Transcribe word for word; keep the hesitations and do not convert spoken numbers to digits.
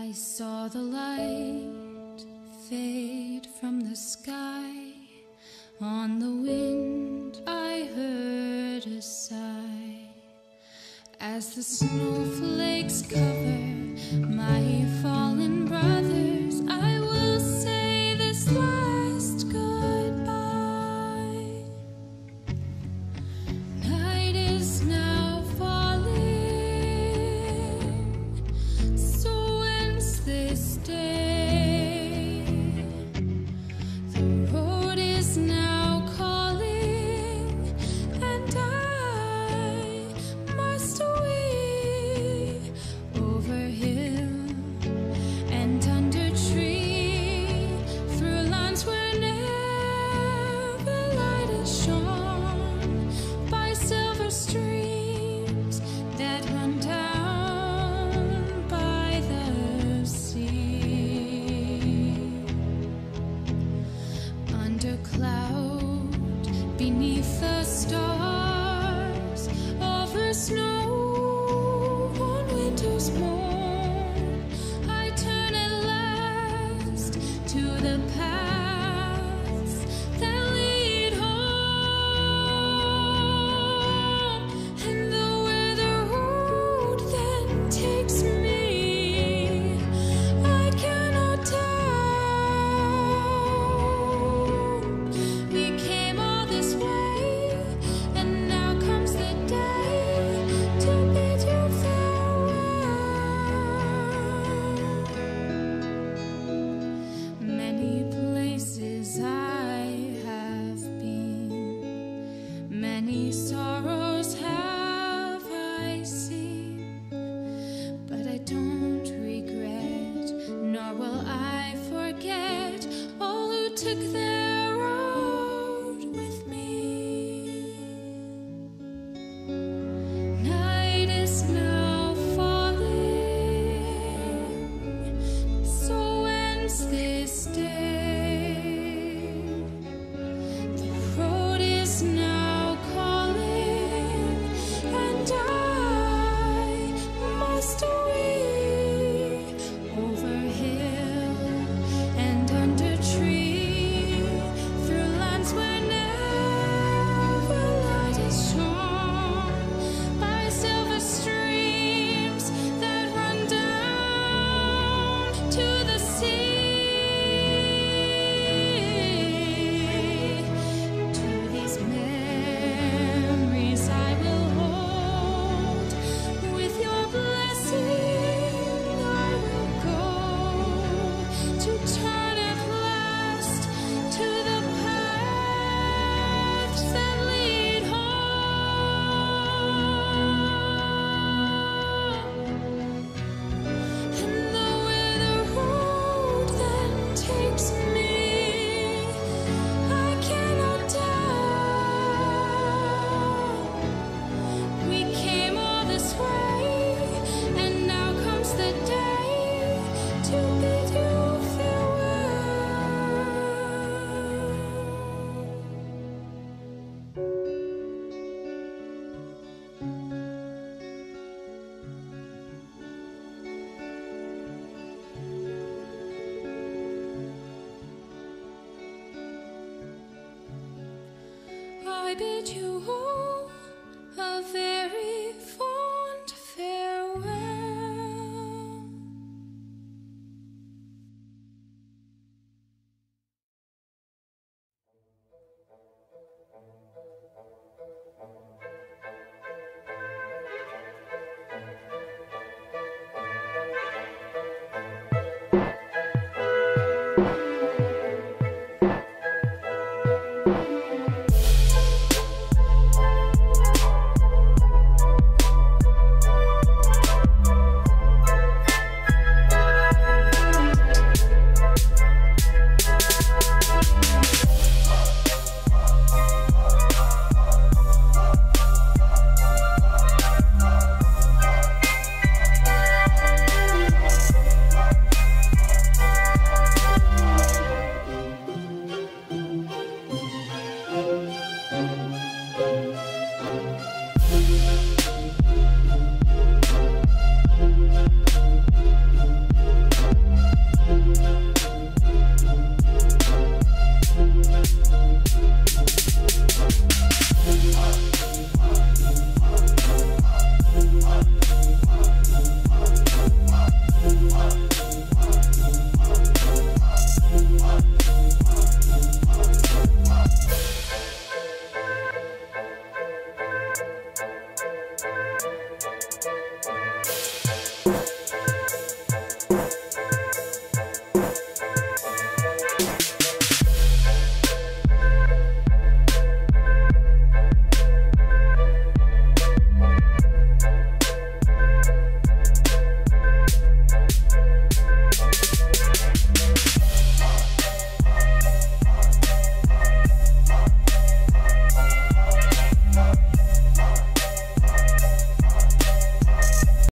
I saw the light fade from the sky. On the wind I heard a sigh as the snowflakes cover my fallen brothers. I will say this last goodbye. Night is now falling, so ends this day. The road is now calling, and I must away over hill and under tree, through lands where never light is shone, by silver streams that run down by the sea. Under cloud, beneath the stars, over snow on winter's morn, I turn at last to the paths that lead home. And though where the road then takes me, I cannot tell. We came all this way, and now comes the day to bid you farewell. Many places I have been, many sorrows have I seen, but I don't regret, nor will I forget all who took their road with me. Night is now falling, so ends this day. The road is now calling, and I must away over hill and under tree, through lands where never light is shone, by silver streams that run down to the sea. To these memories I will hold, with your blessing I will go, to turn at last to the paths that lead home. And though where the road then takes me, I cannot tell. We came all this way, and now comes the day to bid you farewell. I bid you all a very fond farewell. Thank you.